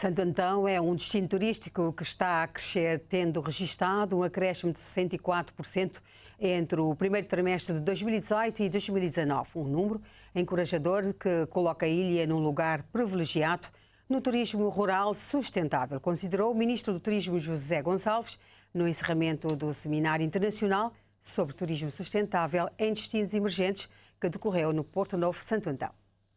Santo Antão é um destino turístico que está a crescer, tendo registado um acréscimo de 64% entre o primeiro trimestre de 2018 e 2019. Um número encorajador que coloca a ilha num lugar privilegiado no turismo rural sustentável, considerou o Ministro do Turismo José Gonçalves no encerramento do Seminário Internacional sobre Turismo Sustentável em Destinos Emergentes que decorreu no Porto Novo, Santo Antão.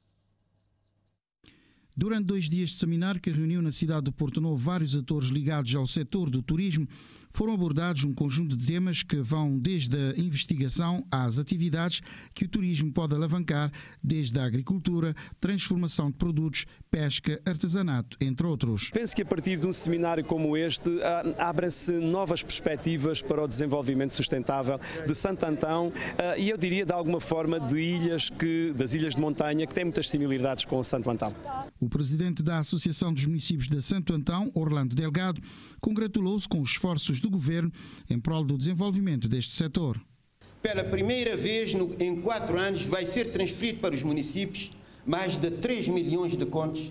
Durante 2 dias de seminário que reuniu na cidade de Porto Novo vários atores ligados ao setor do turismo, foram abordados um conjunto de temas que vão desde a investigação às atividades que o turismo pode alavancar, desde a agricultura, transformação de produtos, pesca, artesanato, entre outros. Penso que a partir de um seminário como este abrem-se novas perspectivas para o desenvolvimento sustentável de Santo Antão e eu diria de alguma forma das ilhas de montanha que têm muitas similaridades com o Santo Antão. O presidente da Associação dos Municípios de Santo Antão, Orlando Delgado, congratulou-se com os esforços do governo em prol do desenvolvimento deste setor. Pela primeira vez em 4 anos vai ser transferido para os municípios mais de 3 milhões de contos,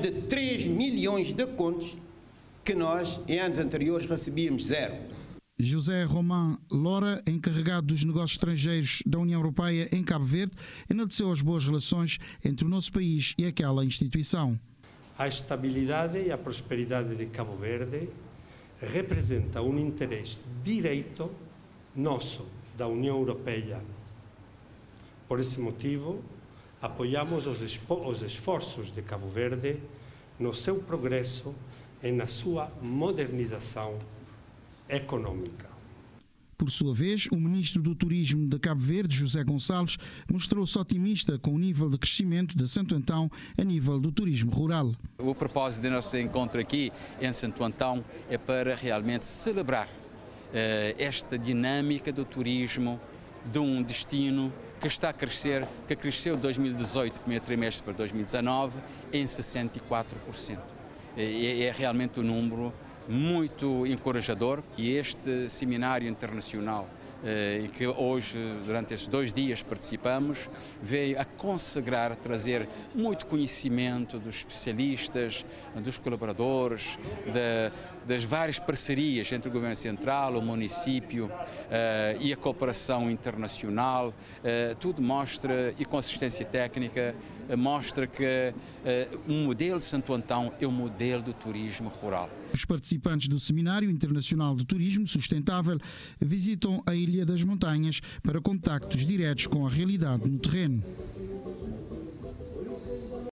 que nós em anos anteriores recebíamos 0. José Román Lora, encarregado dos negócios estrangeiros da União Europeia em Cabo Verde, enalteceu as boas relações entre o nosso país e aquela instituição. A estabilidade e a prosperidade de Cabo Verde representa um interesse direito nosso, da União Europeia. Por esse motivo, apoiamos os esforços de Cabo Verde no seu progresso e na sua modernização econômica. Por sua vez, o ministro do Turismo de Cabo Verde, José Gonçalves, mostrou-se otimista com o nível de crescimento de Santo Antão a nível do turismo rural. O propósito do nosso encontro aqui em Santo Antão é para realmente celebrar esta dinâmica do turismo de um destino que está a crescer, que cresceu de 2018, primeiro trimestre, para 2019, em 64%. É realmente um número muito encorajador e este seminário internacional em que hoje, durante esses 2 dias participamos, veio a consagrar, a trazer muito conhecimento dos especialistas, dos colaboradores, das várias parcerias entre o Governo Central, o município e a cooperação internacional. Tudo mostra, e consistência técnica, mostra que o modelo de Santo Antão é o modelo do turismo rural. Os participantes do Seminário Internacional de Turismo Sustentável visitam a Ilha das Montanhas para contactos diretos com a realidade no terreno.